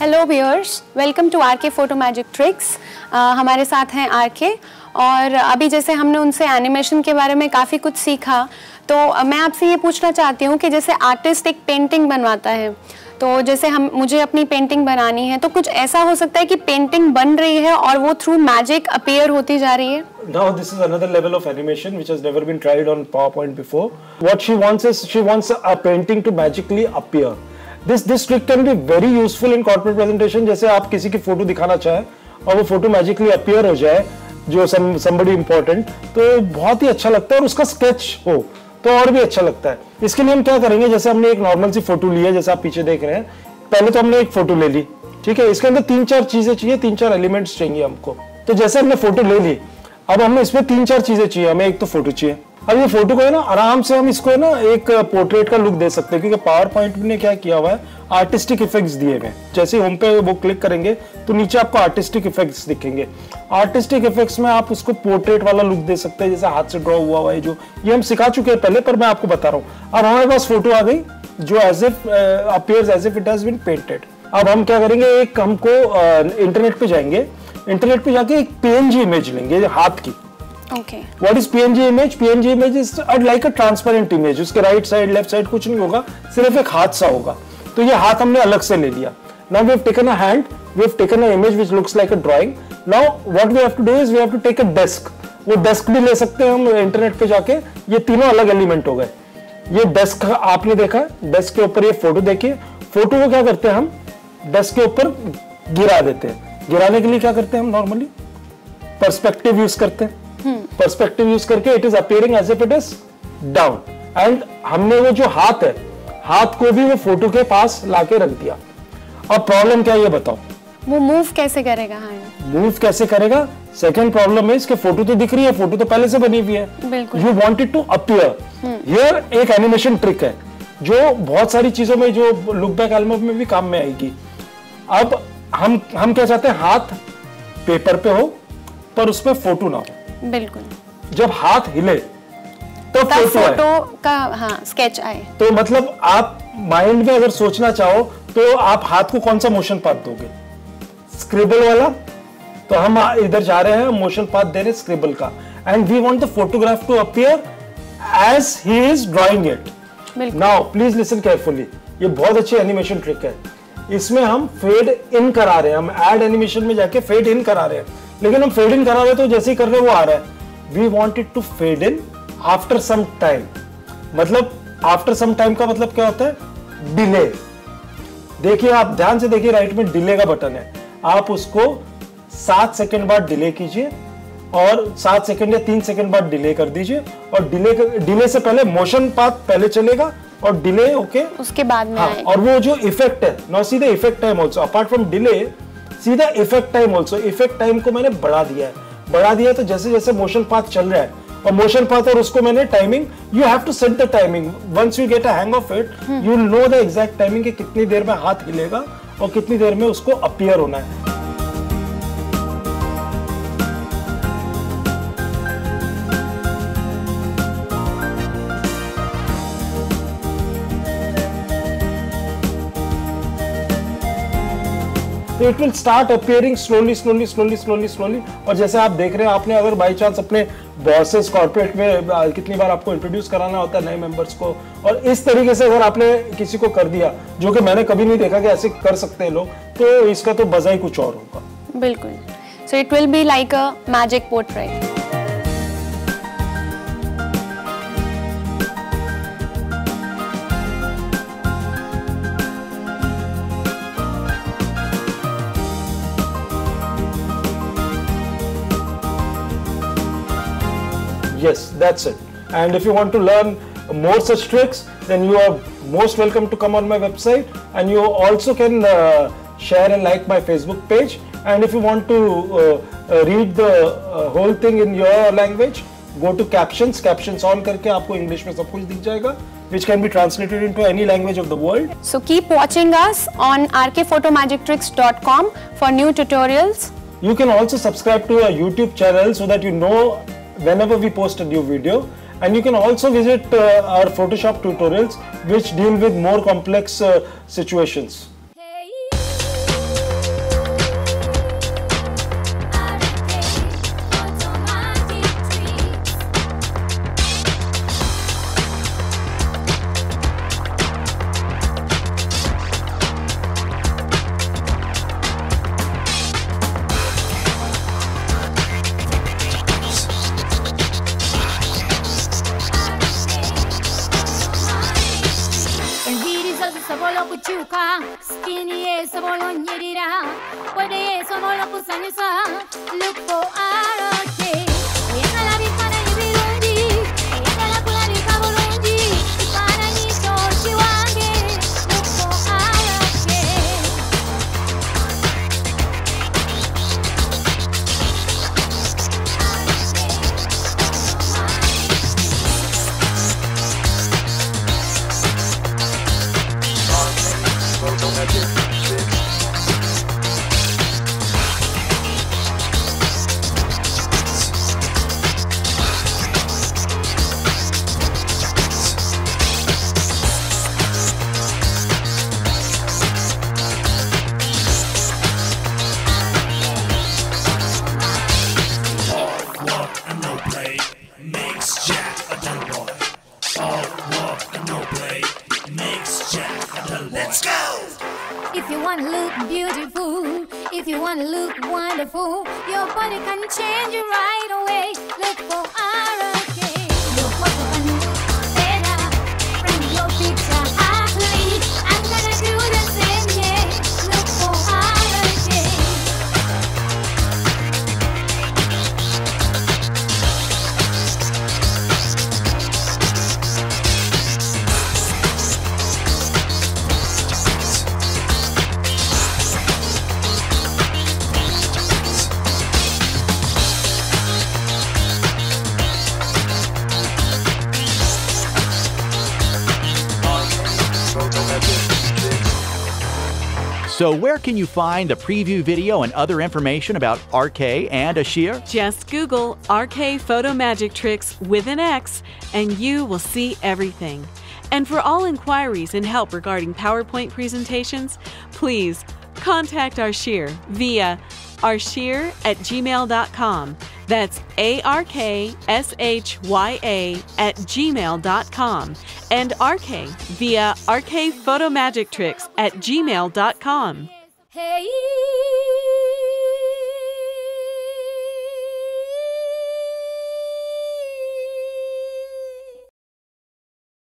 Hello viewers, welcome to R K photo magic tricks. हमारे साथ हैं आर के, और अभी जैसे हमने उनसे एनिमेशन के बारे में काफ़ी कुछ सीखा, तो मैं आपसे ये पूछना चाहती हूँ कि जैसे आर्टिस्ट एक पेंटिंग बनवाता है, तो जैसे मुझे अपनी पेंटिंग बनानी है, तो कुछ ऐसा हो सकता है कि पेंटिंग बन रही है और वो थ्रू मैजिक अपीयर होती जा रही है? Now this is another level of animation which has never been tried on PowerPoint before. What she wants is she wants a painting to magically appear. This trick can be very useful in corporate presentation. जैसे आप किसी की photo दिखाना चाहें और वो photo magically appear हो जाए, जो somebody important, तो बहुत ही अच्छा लगता है, और उसका स्केच हो तो और भी अच्छा लगता है। इसके लिए हम क्या करेंगे, जैसे हमने एक नॉर्मल सी फोटो ली है, जैसे आप पीछे देख रहे हैं। पहले तो हमने एक फोटो ले ली, ठीक है। इसके अंदर 3-4 चीजें चाहिए, 3-4 एलिमेंट्स चाहिए हमको। तो जैसे हमने फोटो ले ली, अब हमें इसमें 3-4 चीजें चाहिए। हमें एक तो फोटो चाहिए। अब ये फोटो को है ना, आराम से हम इसको है ना एक पोर्ट्रेट का लुक दे सकते हैं, क्योंकि पावर पॉइंट ने क्या किया हुआ है, आर्टिस्टिक इफेक्ट्स दिए हुए। जैसे होम पे वो क्लिक करेंगे तो नीचे आपको आर्टिस्टिक इफेक्ट्स दिखेंगे। आर्टिस्टिक इफेक्ट्स में आप उसको पोर्ट्रेट वाला लुक दे सकते हैं, जैसे हाथ से ड्रॉ हुआ है, जो ये हम सिखा चुके हैं पहले, पर मैं आपको बता रहा हूँ। अब हमारे पास फोटो आ गई जो as if appears as if it has been painted. अब हम क्या करेंगे, एक हमको इंटरनेट पे जाएंगे, इंटरनेट पे जाके एक PNG इमेज लेंगे हाथ की। Okay. What is PNG image? PNG image is like a transparent image. उसके राइट साइड लेफ्ट साइड कुछ नहीं होगा, सिर्फ एक हाथ सा होगा। तो ये हाथ हमने अलग से ले लिया। Now we have taken a hand, we have taken an image which looks like a drawing. Now what we have to do is we have to take a desk. वो डेस्क भी ले सकते हैं हम इंटरनेट पे जाके। ये तीनों अलग एलिमेंट हो गए। ये डेस्क आपने देखा, डेस्क के ऊपर ये फोटो देखिए। फोटो को क्या करते हैं हम, डेस्क के ऊपर गिरा देते हैं। गिराने के लिए क्या करते हैं हम, नॉर्मली पर्सपेक्टिव यूज करते हैं। पर्सपेक्टिव यूज करके it is appearing as if it is down, and हमने वो जो हाथ है, हाथ को भी वो फोटो के पास लाके रख दिया। अब प्रॉब्लम क्या है ये बताओ, वो मूव कैसे करेगा? हाँ, मूव कैसे करेगा? सेकंड प्रॉब्लम है, इसके फोटो तो दिख रही है, फोटो तो पहले से बनी हुई है। बिल्कुल। You want it to appear. Here एक एनिमेशन ट्रिक है जो बहुत सारी चीजों में, जो लुक बैक एल्बम में भी काम में आएगी। अब हम क्या चाहते हैं, हाथ पेपर पे हो पर उसमें फोटो ना हो। बिल्कुल। जब हाथ हिले तो फोटो का हाँ स्केच आए। तो मतलब आप माइंड में अगर सोचना चाहो तो आप हाथ को कौन सा मोशन पाथ दोगे, स्क्रिबल वाला? तो हम इधर जा रहे हैं, मोशन पाथ दे रहे स्क्रिबल का, and we want the photograph to appear as he is drawing it. Now please listen carefully, ये बहुत अच्छी एनिमेशन ट्रिक है। इसमें हम फेड इन करा रहे हैं, हम ऐड एनिमेशन में जाके फेड इन करा रहे हैं, लेकिन हम फेड इन करा रहे हैं तो जैसे ही कर रहे हैं वो आ रहा है। We want it to fade in after some time. मतलब आफ्टर सम टाइम का मतलब क्या होता है, डिले। देखिए, आप ध्यान से देखिए, राइट में डिले का बटन है। आप उसको 7 सेकंड बाद डिले कीजिए, और 7 सेकंड या 3 सेकंड बाद डिले कर दीजिए, और डिले से पहले मोशन पाथ पहले चलेगा और डिले ओके उसके बाद में आएगा। और वो जो इफेक्ट है, now see the effect time also apart from delay, सीधा effect time also. Effect time को मैंने बढ़ा दिया है, तो जैसे जैसे मोशन पाथ चल रहा है, और मोशन पाथ और उसको मैंने timing, you have to set the timing. Once you get a hang of it, you will know the exact timing कि कितनी देर में हाथ हिलेगा और कितनी देर में उसको अपीयर होना है। तो it will start appearing slowly. और जैसे आप देख रहे हैं, आपने अगर बाई चांस अपने बॉसेस कॉर्पोरेट में कितनी बार आपको इंट्रोड्यूस कराना होता है नए मेंबर्स को, और इस तरीके से अगर आपने किसी को कर दिया, जो कि मैंने कभी नहीं देखा कि ऐसे कर सकते हैं लोग, तो इसका तो मजा ही कुछ और होगा। बिल्कुल। So it will be like a magic portrait. Yes, that's it. And if you want to learn more such tricks, then you are most welcome to come on my website, and you also can share and like my Facebook page. And if you want to read the whole thing in your language, go to captions on करके आपको English में सब कुछ दिख जाएगा, which can be translated into any language of the world. So keep watching us on rkphotomagictricks.com for new tutorials. You can also subscribe to our YouTube channel so that you know whenever we post a new video, and you can also visit our Photoshop tutorials which deal with more complex situations. lo kuchuka, skinny es bolognerira, puede eso no lo kusanyusa, look for RK. Ella la vista de Virundi, ella la kula de Kaburundi, para ni Chiwange, look for RK. If you want to look beautiful, if you want to look wonderful, your body can change it right away. Look for RK. Your photo can look better from your picture ugly. I'm gonna do the same, yeah. Look for RK. So where can you find a preview video and other information about RK and Ashir? Just Google RK Photo Magic Tricks with an X and you will see everything. And for all inquiries and help regarding PowerPoint presentations, please contact Ashir via arshya@gmail.com. That's ARKSHYA@gmail.com. And RK via rkphotomagictricks@gmail.com. Hey.